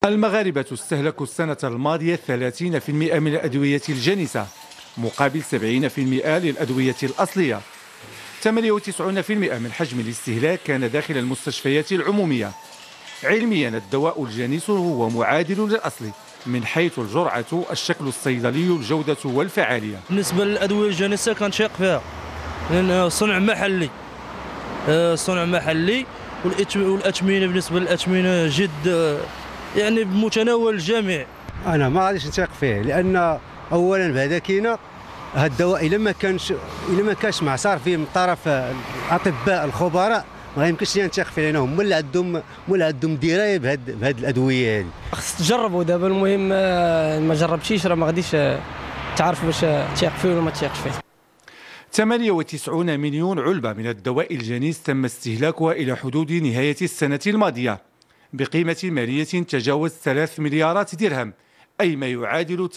المغاربة استهلكوا السنة الماضية 30% من الأدوية الجانسة مقابل 70% للأدوية الأصلية. 98% من حجم الاستهلاك كان داخل المستشفيات العمومية. علميا الدواء الجانس هو معادل للأصلي من حيث الجرعة، الشكل الصيدلي، الجودة والفعالية. بالنسبة للأدوية الجانسة كنشيق فيها لأن صنع محلي، والأثمنة بالنسبة للأثمنة جد يعني بمتناول الجميع. أنا ما غاديش نثيق فيه لأن أولا بعدا كاينه هذا الدواء إلا ما كانش معصار فيه من طرف الأطباء الخبراء ما يمكنش نثيق فيه، لأنهم هما اللي عندهم دراية بهذه الأدوية هذه. خص تجربوا دابا، المهم ما جربتيش راه ما غاديش تعرف واش تثيق فيه ولا ما تثيقش فيه. 98 مليون علبة من الدواء الجنيس تم استهلاكها إلى حدود نهاية السنة الماضية بقيمة مالية تجاوز 3 مليارات درهم، أي ما يعادل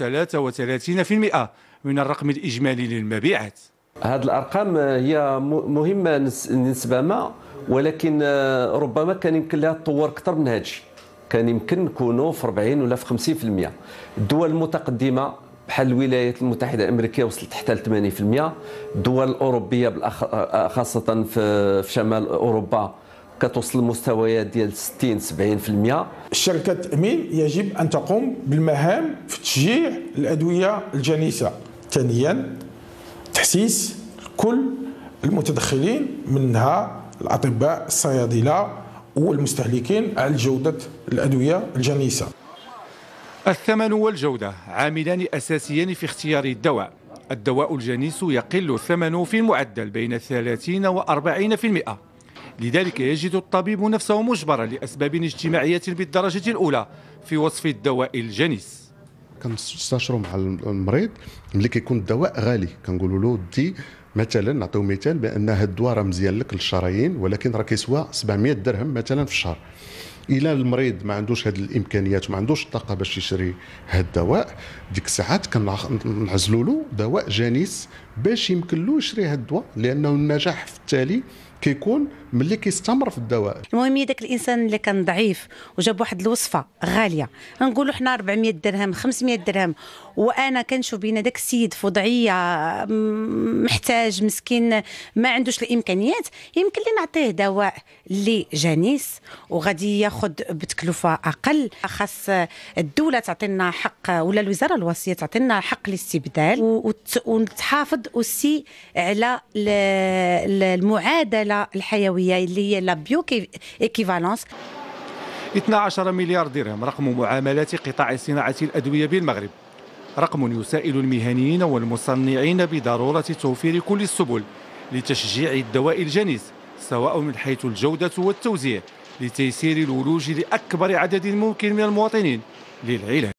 33% من الرقم الإجمالي للمبيعات. هذه الأرقام هي مهمة نسبة ما، ولكن ربما كان يمكن لها تطور أكثر من هذا الشيء. كان يمكن نكونوا في 40 ولا في 50%. الدول المتقدمة بحال الولايات المتحدة الأمريكية وصلت حتى ل 80%. الدول الأوروبية خاصة في شمال أوروبا كتوصل لمستويات ديال 60-70%. شركة التأمين يجب أن تقوم بالمهام في تشجيع الأدوية الجانسة. ثانيا تحسيس كل المتدخلين منها الأطباء، الصيادلة والمستهلكين على جودة الأدوية الجانسة. الثمن والجودة عاملان أساسيان في اختيار الدواء. الدواء الجانس يقل ثمنه في المعدل بين 30 و 40%، لذلك يجد الطبيب نفسه مجبرا لأسباب اجتماعية بالدرجة الأولى في وصف الدواء الجنس. كنستشروا مع المريض ملي كيكون الدواء غالي كنقولوا له دي مثلا، نعطيو مثال بان هذا الدواء راه مزيان لك للشرايين ولكن راه كيسوى 700 درهم مثلا في الشهر. الى المريض ما عندوش هذه الامكانيات وما عندوش الطاقه باش يشري هذا الدواء، ديك الساعات كنعزلوا له دواء جانس باش يمكن له يشري هذا الدواء، لانه النجاح في التالي كيكون ملي كيستمر في الدواء. المهم داك الانسان اللي كان ضعيف وجاب واحد الوصفه غاليه، نقولوا حنا 400 درهم 500 درهم، وانا كنشوف بين داك السيد في وضعيه محتاج مسكين ما عندوش الامكانيات، يمكن لي نعطيه دواء اللي جانس وغادي ياخذ بتكلفه اقل. خاص الدوله تعطينا حق ولا الوزاره الوصيه تعطينا حق الاستبدال وتحافظ اوسي على المعادله الحيويه اللي هي لا بيو ايكيفالونس. 12 مليار درهم رقم معاملات قطاع صناعة الأدوية بالمغرب، رقم يسائل المهنيين والمصنعين بضرورة توفير كل السبل لتشجيع الدواء الجنيس سواء من حيث الجودة والتوزيع لتيسير الولوج لأكبر عدد ممكن من المواطنين للعلاج.